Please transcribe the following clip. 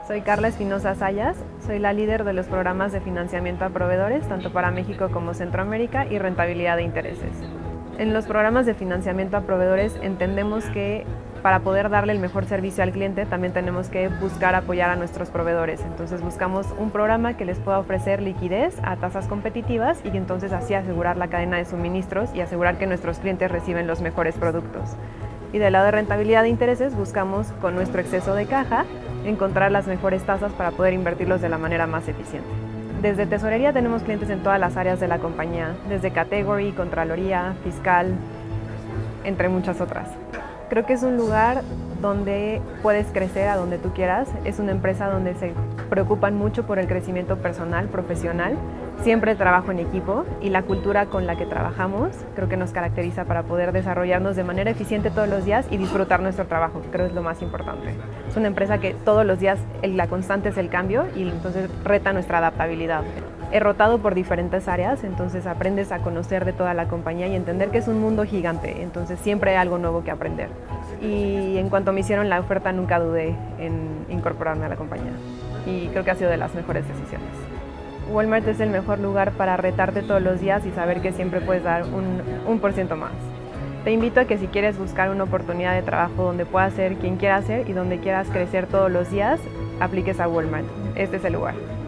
Soy Carla Espinosa Sayas, soy la líder de los programas de financiamiento a proveedores, tanto para México como Centroamérica, y rentabilidad de intereses. En los programas de financiamiento a proveedores entendemos que para poder darle el mejor servicio al cliente también tenemos que buscar apoyar a nuestros proveedores. Entonces buscamos un programa que les pueda ofrecer liquidez a tasas competitivas y entonces así asegurar la cadena de suministros y asegurar que nuestros clientes reciben los mejores productos. Y del lado de rentabilidad de intereses buscamos con nuestro exceso de caja encontrar las mejores tasas para poder invertirlos de la manera más eficiente. Desde tesorería tenemos clientes en todas las áreas de la compañía, desde category, contraloría, fiscal, entre muchas otras. Creo que es un lugar donde puedes crecer a donde tú quieras. Es una empresa donde se preocupan mucho por el crecimiento personal, profesional. Siempre trabajo en equipo y la cultura con la que trabajamos creo que nos caracteriza para poder desarrollarnos de manera eficiente todos los días y disfrutar nuestro trabajo, que creo es lo más importante. Es una empresa que todos los días la constante es el cambio y entonces reta nuestra adaptabilidad. He rotado por diferentes áreas, entonces aprendes a conocer de toda la compañía y entender que es un mundo gigante, entonces siempre hay algo nuevo que aprender. Y en cuanto me hicieron la oferta nunca dudé en incorporarme a la compañía y creo que ha sido de las mejores decisiones. Walmart es el mejor lugar para retarte todos los días y saber que siempre puedes dar un por ciento más. Te invito a que si quieres buscar una oportunidad de trabajo donde puedas ser quien quieras ser y donde quieras crecer todos los días, apliques a Walmart. Este es el lugar.